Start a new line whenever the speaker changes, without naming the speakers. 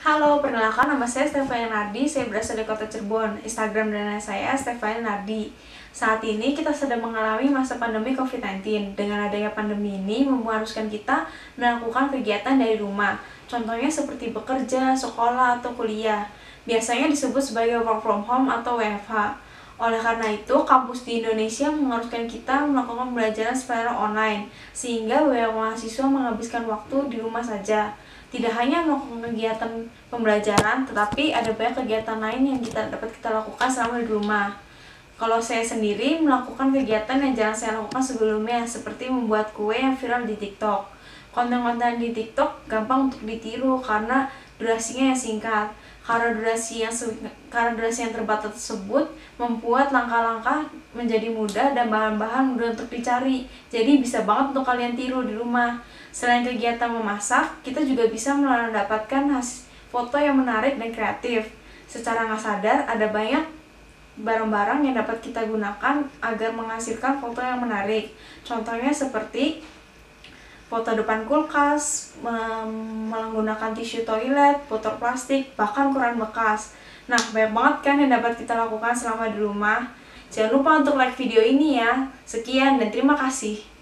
Halo, perkenalkan nama saya Stefani Nardi, saya berasal dari kota Cirebon. Instagram dan saya Stefani Nardi. Saat ini kita sedang mengalami masa pandemi COVID-19. Dengan adanya pandemi ini mengharuskan kita melakukan kegiatan dari rumah. Contohnya seperti bekerja, sekolah, atau kuliah. Biasanya disebut sebagai work from home atau WFH. Oleh karena itu, kampus di Indonesia mengharuskan kita melakukan pembelajaran secara online, sehingga banyak mahasiswa menghabiskan waktu di rumah saja. Tidak hanya melakukan kegiatan pembelajaran, tetapi ada banyak kegiatan lain yang dapat kita lakukan selama di rumah. Kalau saya sendiri melakukan kegiatan yang jarang saya lakukan sebelumnya, seperti membuat kue yang viral di TikTok. Konten-konten di TikTok gampang untuk ditiru karena durasinya yang singkat. Karena durasi yang terbatas tersebut membuat langkah-langkah menjadi mudah dan bahan-bahan mudah untuk dicari. Jadi bisa banget untuk kalian tiru di rumah. Selain kegiatan memasak, kita juga bisa mendapatkan foto yang menarik dan kreatif. Secara nggak sadar, ada banyak barang-barang yang dapat kita gunakan agar menghasilkan foto yang menarik. Contohnya seperti foto depan kulkas, menggunakan tisu toilet, botol plastik, bahkan koran bekas. Nah, banyak banget kan yang dapat kita lakukan selama di rumah. Jangan lupa untuk like video ini ya. Sekian dan terima kasih.